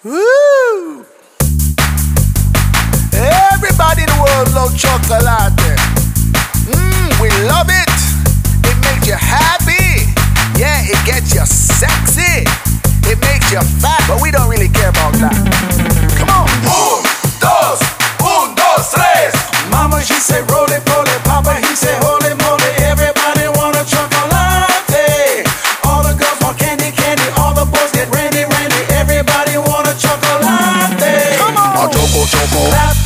Woo! Everybody in the world love chocolate. We love it. It makes you happy. Yeah, it gets you sexy. It makes you fat, but we don't really care about that. Come on. Un, dos, tres. Mama, she say roll it. Papa, he say holy moly. Everybody want a chocolate. All the girls want candy. All the boys get randy. Everybody want a chocolate. Come on. A choco.